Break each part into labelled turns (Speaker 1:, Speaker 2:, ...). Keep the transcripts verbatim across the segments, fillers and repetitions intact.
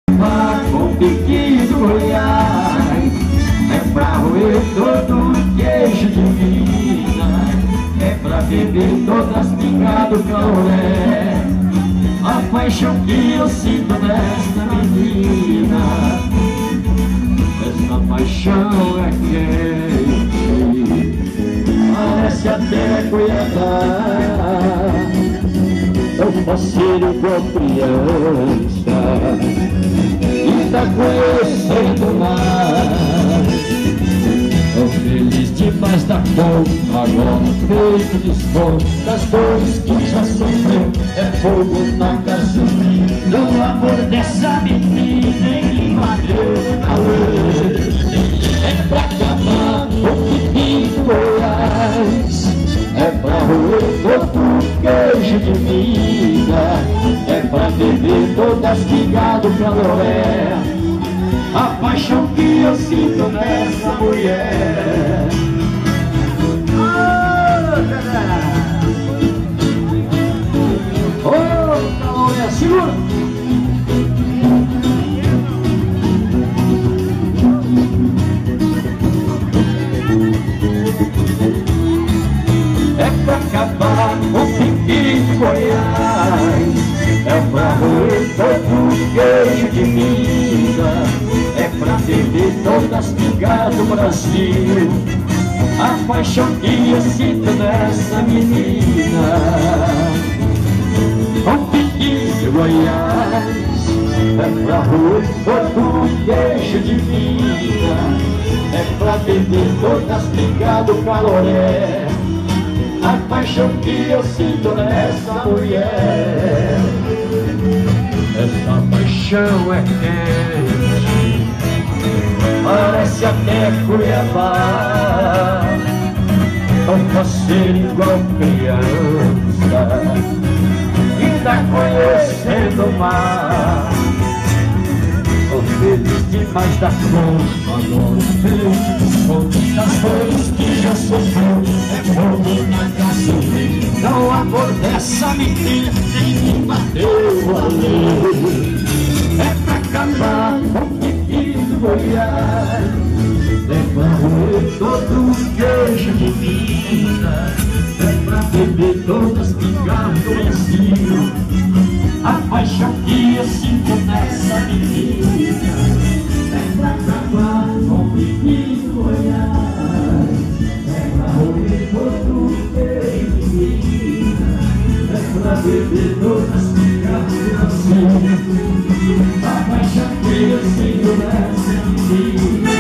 Speaker 1: Com piqui do Goiás, é pra roer todo o queijo de Minas, é pra beber todas as pingas do Cauré. A paixão que eu sinto nessa menina, essa paixão é quente, parece até Cuiabá. Eu posso ser igual criança e tá conhecendo o mar. Tô feliz demais da conta, agora feito desconto das dores que já sofreu. É fogo na gasolina, o amor dessa menina em Madeira. É pra acabar o piqui do Goiás, é pra roer todo o queijo de Minas, é pra beber todas as pingas do Caloré. A paixão que eu sinto nessa mulher. Ô, oh, Caloré, segura! É pra acabar o piqui de Goiás, é pra roer todo o queijo de Minas, é pra beber todas as pingas do Brasil. A paixão que eu sinto nessa menina. O piqui de Goiás, é pra roer todo o queijo de Minas, é pra beber todas as pingas do Caloré. A paixão que eu sinto nessa mulher, essa paixão é quente, parece até Cuiabá. Não posso ser igual criança, ainda conhecendo o mar. Tô feliz demais da conta, agora feito desconto das dores que já sofreu. É fogo na gasolina, não amor dessa menina nem me bateu a lei. É pra acabar com o piqui do Goiás, é pra roer todo o queijo de Minas, é pra beber todas as pingas do Brasil. A paixão que eu sinto nessa menina, é pra acabar com o piqui do Goiás, é pra roer todo o queijo de Minas, é pra beber todas as pingas do Brasil. A paixão que eu sinto nessa menina.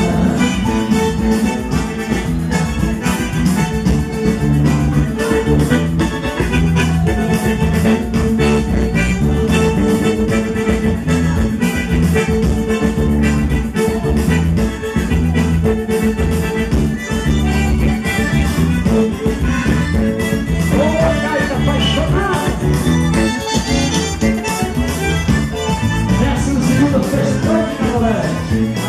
Speaker 2: Décimo segundo, fez pronto, galera.